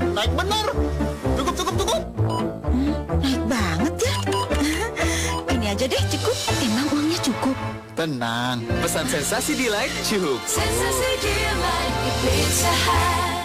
naik bener. Cukup. Naik banget ya. Ini aja deh cukup. Emang uangnya cukup? Tenang, pesan sensasi Delight cukup. Sensasi Delight di Pizza Hut.